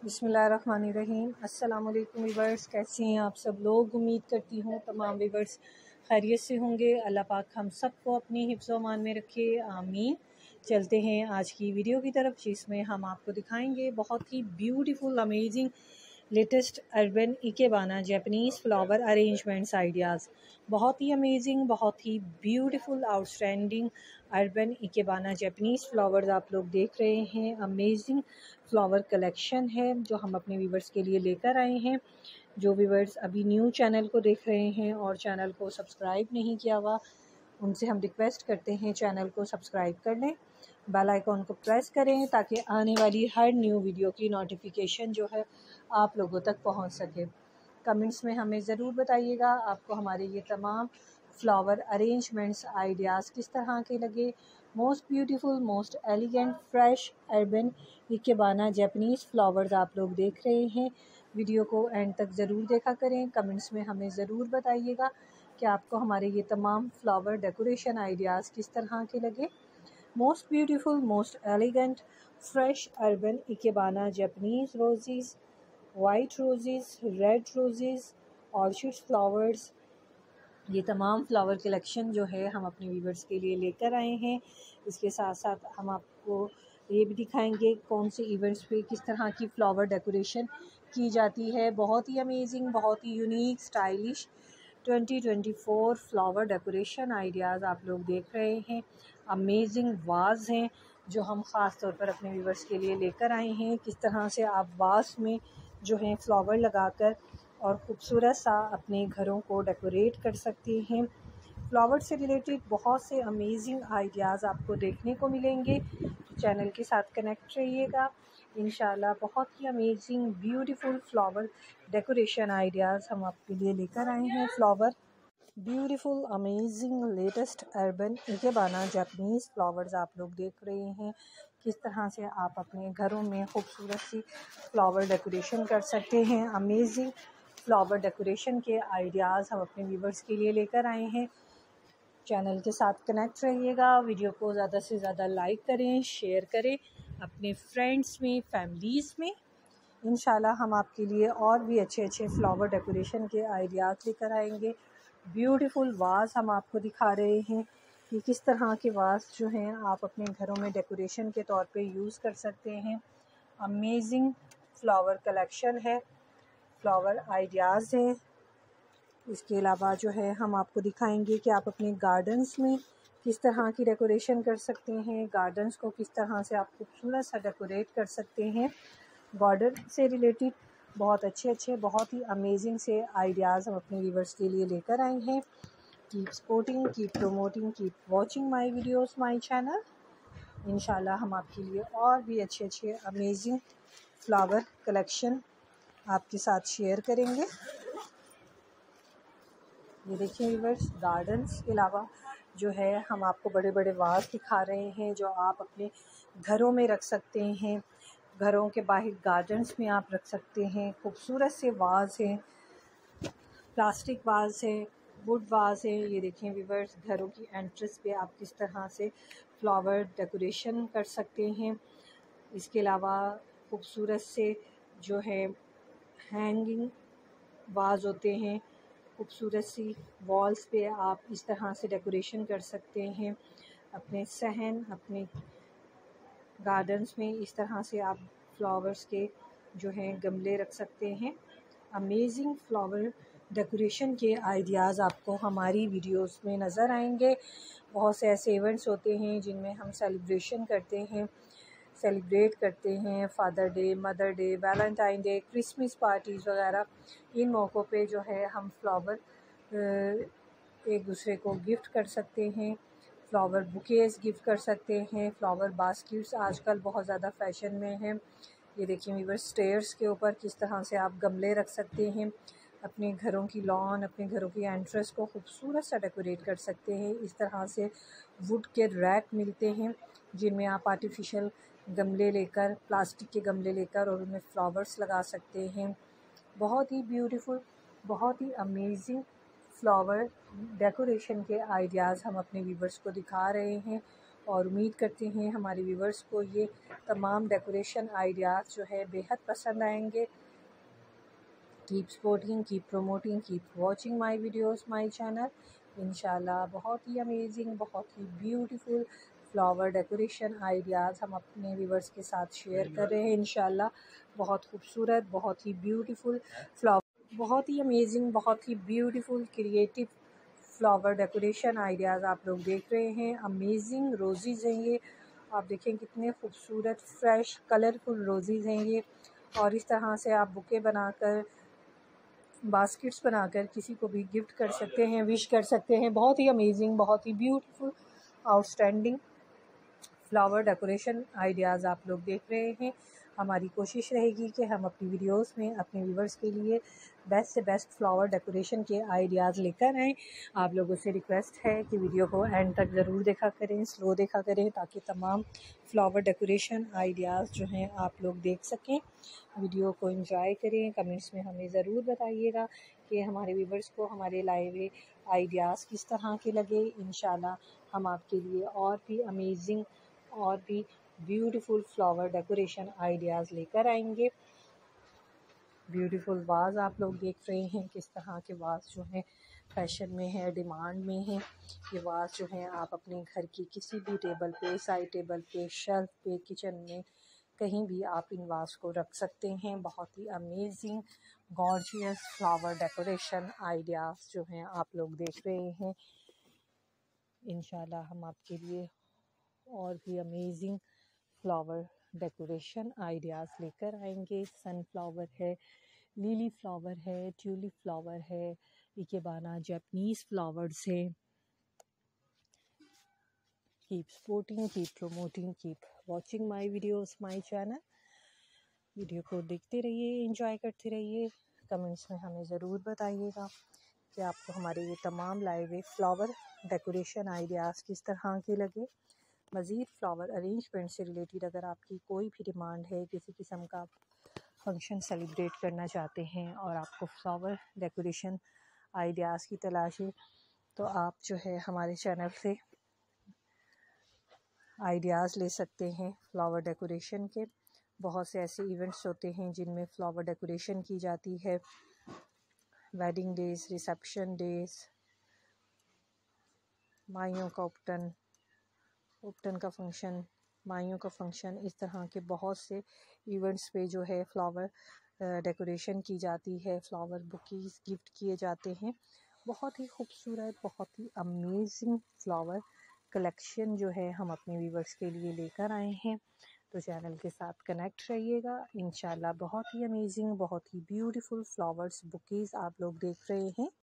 बिस्मिल्लाहिर्रहमानिर्रहीम। अस्सलाम वालेकुम वीवर्स, कैसे हैं आप सब लोग। उम्मीद करती हूँ तमाम वीवर्स खैरियत से होंगे। अल्लाह पाक हम सबको अपनी हिफ्ज़ व अमान में रखे, आमीन। चलते हैं आज की वीडियो की तरफ, जिसमें हम आपको दिखाएंगे बहुत ही beautiful amazing latest urban ikebana Japanese flower arrangements ideas. बहुत ही अमेजिंग, बहुत ही beautiful outstanding urban ikebana Japanese flowers आप लोग देख रहे हैं। अमेजिंग फ्लावर कलेक्शन है जो हम अपने व्यूवर्स के लिए लेकर आए हैं। जो व्यूवर्स अभी न्यू चैनल को देख रहे हैं और चैनल को सब्सक्राइब नहीं किया हुआ, उनसे हम रिक्वेस्ट करते हैं चैनल को सब्सक्राइब कर लें, बेल आइकॉन को प्रेस करें ताकि आने वाली हर न्यू वीडियो की नोटिफिकेशन जो है आप लोगों तक पहुंच सके। कमेंट्स में हमें ज़रूर बताइएगा आपको हमारे ये तमाम फ्लावर अरेंजमेंट्स आइडियाज़ किस तरह के लगे। Most beautiful, most elegant, fresh urban ikebana Japanese flowers आप लोग देख रहे हैं। वीडियो को एंड तक ज़रूर देखा करें। कमेंट्स में हमें ज़रूर बताइएगा कि आपको हमारे ये तमाम फ्लावर डेकोरेशन आइडियाज़ किस तरह के लगे। Most beautiful, most elegant, fresh urban ikebana Japanese roses, white roses, red roses, orchids flowers, ये तमाम फ्लावर कलेक्शन जो है हम अपने व्यूवर्स के लिए लेकर आए हैं। इसके साथ साथ हम आपको ये भी दिखाएंगे कौन से इवेंट्स पे किस तरह की फ्लावर डेकोरेशन की जाती है। बहुत ही अमेजिंग, बहुत ही unique, stylish 2024 flower decoration ideas आप लोग देख रहे हैं। अमेजिंग वाज़ हैं जो हम ख़ास तौर पर अपने व्यूवर्स के लिए लेकर आए हैं। किस तरह से आप वाज़ में जो है फ्लावर लगाकर और ख़ूबसूरत सा अपने घरों को डेकोरेट कर सकते हैं। फ्लावर से रिलेटेड बहुत से अमेजिंग आइडियाज़ आपको देखने को मिलेंगे, तो चैनल के साथ कनेक्ट रहिएगा। इंशाल्लाह बहुत ही amazing beautiful flower decoration ideas हम आपके लिए लेकर आए हैं। Flower beautiful amazing latest urban ikebana Japanese flowers आप लोग देख रहे हैं। किस तरह से आप अपने घरों में खूबसूरत सी फ्लावर डेकोरेशन कर सकते हैं। अमेजिंग फ्लावर डेकोरेशन के आइडियाज़ हम अपने व्यूवर्स के लिए लेकर आए हैं। चैनल के साथ कनेक्ट रहिएगा। वीडियो को ज़्यादा से ज़्यादा लाइक करें, शेयर करें अपने फ्रेंड्स में, फैमिलीज़ में। इंशाल्लाह हम आपके लिए और भी अच्छे अच्छे फ्लावर डेकोरेशन के आइडियाज़ लेकर आएंगे। ब्यूटीफुल वाज़ हम आपको दिखा रहे हैं कि किस तरह के वाज़ जो हैं आप अपने घरों में डेकोरेशन के तौर पे यूज़ कर सकते हैं। अमेजिंग फ्लावर कलेक्शन है, फ्लावर आइडियाज़ हैं। इसके अलावा जो है हम आपको दिखाएंगे कि आप अपने गार्डन्स में किस तरह की डेकोरेशन कर सकते हैं। गार्डन्स को किस तरह से आप खूबसूरत सा डेकोरेट कर सकते हैं। गार्डन से रिलेटेड बहुत अच्छे अच्छे, बहुत ही अमेजिंग से आइडियाज़ हम अपने व्यूवर्स के लिए लेकर आए हैं। Keep supporting, keep promoting, keep watching my videos, my channel. इंशाल्लाह हम आपके लिए और भी अच्छे अच्छे अमेजिंग फ्लावर कलेक्शन आपके साथ शेयर करेंगे। ये देखिए व्यूवर्स, गार्डन्स के अलावा जो है हम आपको बड़े बड़े वाज़ दिखा रहे हैं जो आप अपने घरों में रख सकते हैं। घरों के बाहर गार्डन्स में आप रख सकते हैं। खूबसूरत से वाज़ हैं, प्लास्टिक वाज़ है, वुड वाज़ है। ये देखें व्यूवर्स, घरों की एंट्रेंस पे आप किस तरह से फ्लावर डेकोरेशन कर सकते हैं। इसके अलावा खूबसूरत से जो है हैंगिंग वाज़ होते हैं। खूबसूरत सी वॉल्स पे आप इस तरह से डेकोरेशन कर सकते हैं। अपने सहन, अपने गार्डन्स में इस तरह से आप फ्लावर्स के जो हैं गमले रख सकते हैं। अमेजिंग फ्लावर डेकोरेशन के आइडियाज़ आपको हमारी वीडियोस में नज़र आएंगे। बहुत से ऐसे इवेंट्स होते हैं जिनमें हम सेलिब्रेट करते हैं। Father day, mother day, Valentine day, Christmas parties वगैरह। इन मौक़ों पे जो है हम फ्लावर एक दूसरे को गिफ्ट कर सकते हैं। फ्लावर बुकेज़ गिफ्ट कर सकते हैं। फ्लावर बास्केट्स आजकल बहुत ज़्यादा फ़ैशन में हैं। ये देखिए व्यूअर्स, स्टेयर्स के ऊपर किस तरह से आप गमले रख सकते हैं। अपने घरों की लॉन, अपने घरों की एंट्रेंस को खूबसूरत सा डेकोरेट कर सकते हैं। इस तरह से वुड के रैक मिलते हैं जिनमें आप आर्टिफिशियल गमले लेकर, प्लास्टिक के गमले लेकर और उनमें फ्लावर्स लगा सकते हैं। बहुत ही ब्यूटीफुल, बहुत ही अमेजिंग फ्लावर डेकोरेशन के आइडियाज़ हम अपने व्यूवर्स को दिखा रहे हैं और उम्मीद करते हैं हमारे व्यूवर्स को ये तमाम डेकोरेशन आइडियाज़ जो है बेहद पसंद आएंगे। Keep supporting, keep promoting, keep watching my videos, my channel. इंशाल्लाह बहुत ही अमेजिंग, बहुत ही ब्यूटीफुल फ्लावर डेकोरेशन आइडियाज़ हम अपने व्यूवर्स के साथ शेयर कर रहे हैं। इंशाल्लाह बहुत खूबसूरत, बहुत ही ब्यूटीफुल फ्लावर, बहुत ही अमेजिंग, बहुत ही beautiful creative flower decoration ideas आप लोग देख रहे हैं। अमेजिंग रोज़ीज़ हैं ये, आप देखें कितने खूबसूरत फ्रेश कलरफुल रोज़ीज़ हैं ये। और इस तरह से आप बुके बनाकर, बास्केट्स बनाकर किसी को भी गिफ्ट कर सकते हैं, विश कर सकते हैं। बहुत ही अमेजिंग, बहुत ही beautiful, outstanding flower decoration ideas आप लोग देख रहे हैं। हमारी कोशिश रहेगी कि हम अपनी वीडियोस में अपने व्यूवर्स के लिए बेस्ट से बेस्ट फ्लावर डेकोरेशन के आइडियाज़ लेकर आएँ। आप लोगों से रिक्वेस्ट है कि वीडियो को एंड तक ज़रूर देखा करें, स्लो देखा करें, ताकि तमाम फ्लावर डेकोरेशन आइडियाज़ जो हैं आप लोग देख सकें। वीडियो को एंजॉय करें। कमेंट्स में हमें ज़रूर बताइएगा कि हमारे व्यूवर्स को हमारे लाए हुए आइडियाज़ किस तरह के लगे। इंशाल्लाह हम आपके लिए और भी अमेजिंग और भी ब्यूटीफुल फ्लावर डेकोरेशन आइडियाज़ लेकर आएंगे। ब्यूटीफुल वाज़ आप लोग देख रहे हैं, किस तरह के वाज़ जो हैं फैशन में है, डिमांड में है। ये वाज़ जो हैं आप अपने घर की किसी भी टेबल पे, साइड टेबल पे, शेल्फ पे, किचन में, कहीं भी आप इन वाज़ को रख सकते हैं। बहुत ही amazing gorgeous flower decoration ideas जो हैं आप लोग देख रहे हैं। इंशाल्लाह हम आपके लिए और भी अमेजिंग फ्लावर डेकोरेशन आइडियाज़ लेकर आएंगे। सनफ्लावर है, लिली फ्लावर है, ट्यूलिप फ्लावर है, इकेबाना जैपनीज़ फ्लावर्स है। Keep supporting, keep promoting, keep watching my videos, my channel. Video को देखते रहिए, एंजॉय करते रहिए। कमेंट्स में हमें ज़रूर बताइएगा कि आपको हमारे ये तमाम लाए हुए फ्लावर डेकोरेशन आइडियाज़ किस तरह के लगे। मज़ीद फ्लावर अरेंजमेंट से रिलेटेड अगर आपकी कोई भी डिमांड है, किसी किस्म का फंक्शन सेलिब्रेट करना चाहते हैं और आपको फ्लावर डेकोरेशन आइडियाज़ की तलाश है, तो आप जो है हमारे चैनल से आइडियाज़ ले सकते हैं फ्लावर डेकोरेशन के। बहुत से ऐसे इवेंट्स होते हैं जिनमें फ़्लावर डेकोरेशन की जाती है। वेडिंग डेज़, रिसेप्शन डेज़, माइयों का उपटन का फंक्शन, माइयों का फंक्शन, इस तरह के बहुत से इवेंट्स पे जो है फ्लावर डेकोरेशन की जाती है। फ्लावर बुकीज़ गिफ्ट किए जाते हैं। बहुत ही खूबसूरत, बहुत ही अमेजिंग फ्लावर कलेक्शन जो है हम अपने व्यूवर्स के लिए लेकर आए हैं। तो चैनल के साथ कनेक्ट रहिएगा। इंशाल्लाह बहुत ही अमेजिंग, बहुत ही ब्यूटीफुल फ्लावर्स बुकीज़ आप लोग देख रहे हैं।